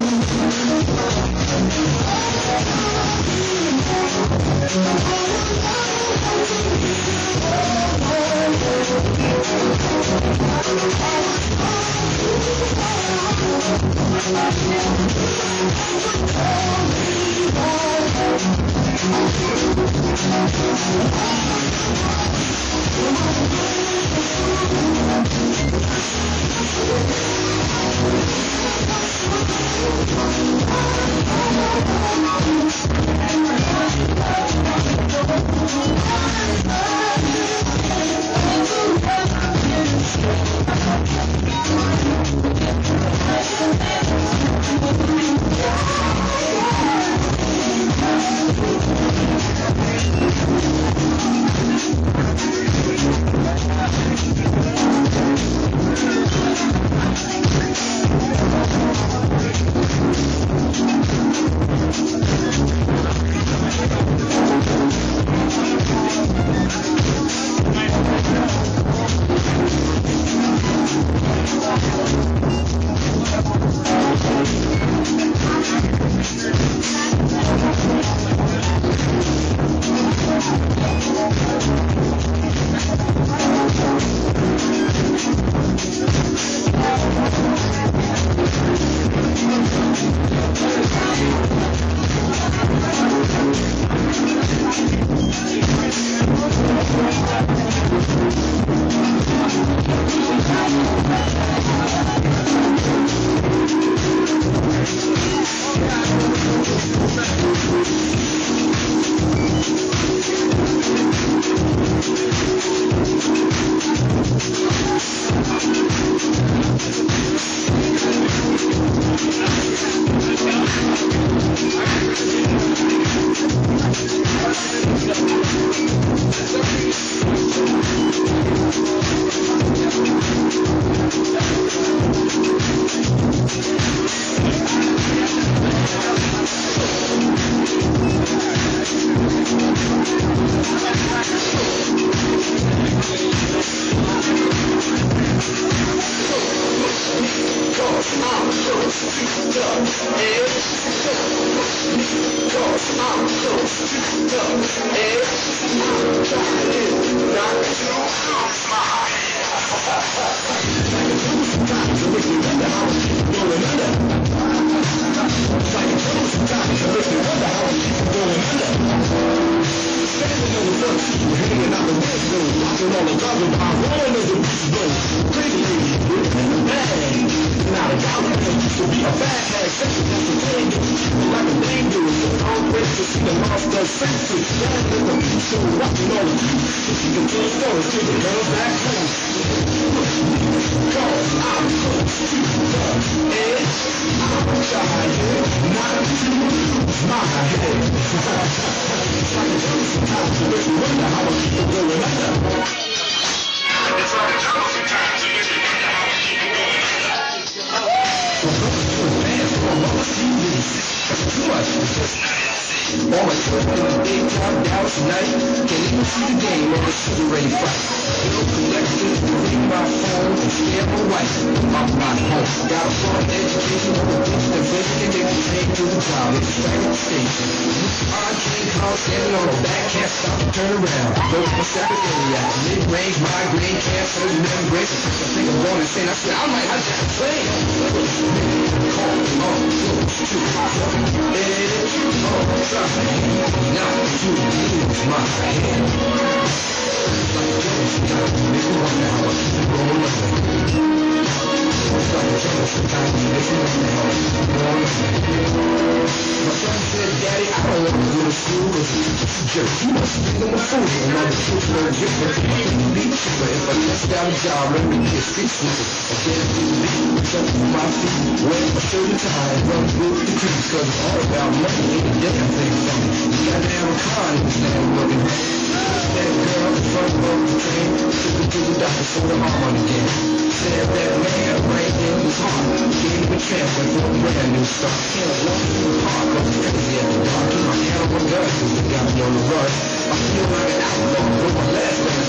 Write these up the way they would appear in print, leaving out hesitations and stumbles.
I feel like an outlaw with my last name.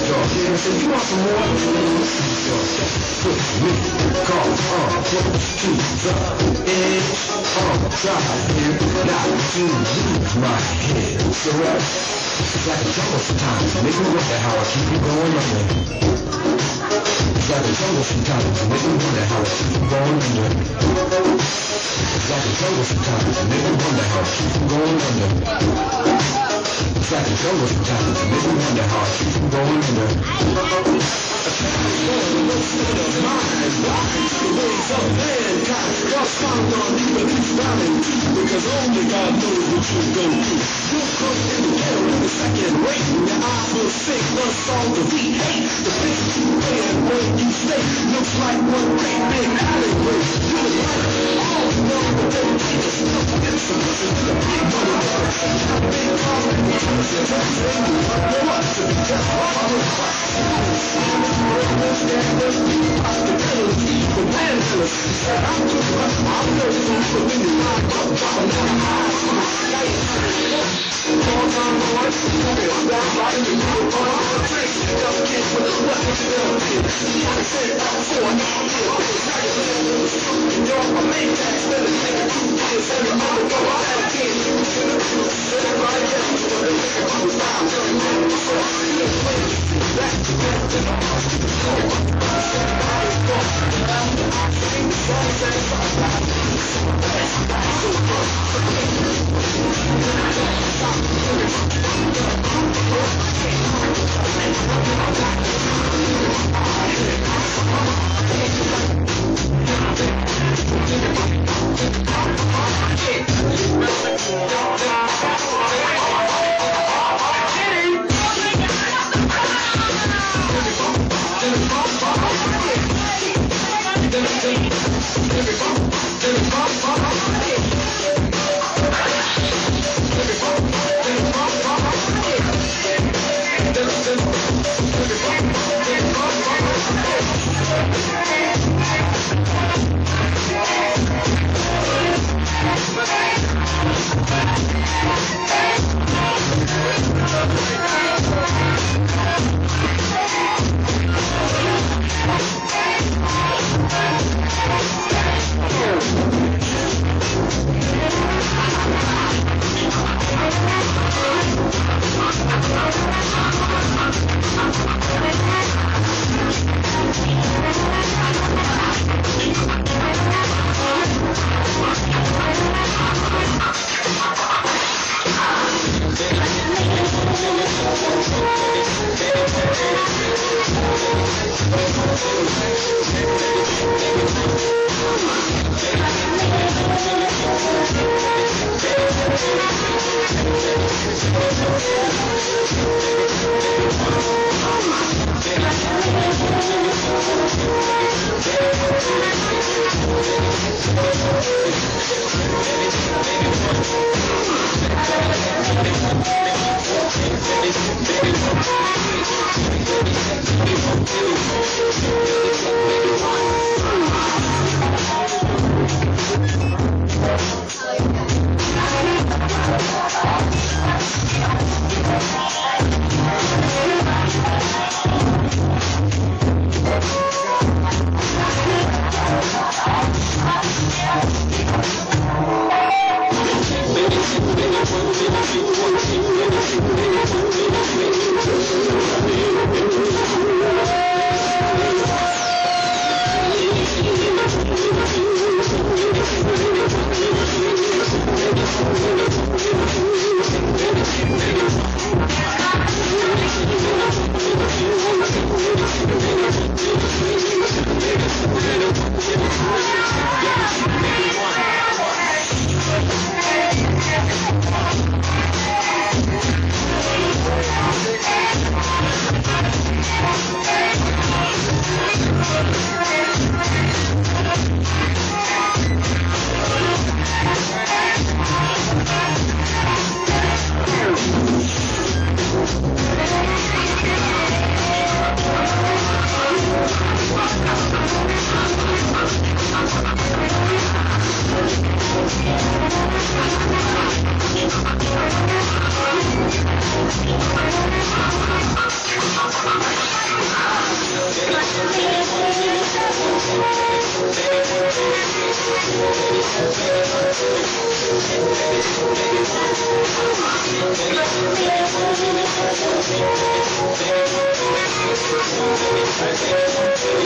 Dog, yeah, so you want some more? Dog, put me, call, close to the edge. Trying not to lose my head. So it's like a jungle sometimes. Make me wonder how I keep you going under. It's like a jungle sometimes. Make me wonder how I keep you going under. It's like a jungle sometimes. Make me wonder how I keep you going under. It's like a jungle sometimes. Make me wonder how I keep you going under. Because only God knows what you go through. You'll come in the ghetto in the second rate. Your eyes will sink, love song that we hate. The things you wear and where you stay looks like one great big alleyway. You're right, all know that they take us. Don't forget some listen to the big money. Big cars and the houses and things. They want to be just like I'm hospitality for landless. I'm too much, I'm nursing for many lives. I'm not high. All time boys, that's right, you know, all the tricks, just kids with a weapon to them. I said that before, you're my main tax, better take a 2 years, and I'm gonna go out and get you. Everybody else, but they think I'm on time. Thank you.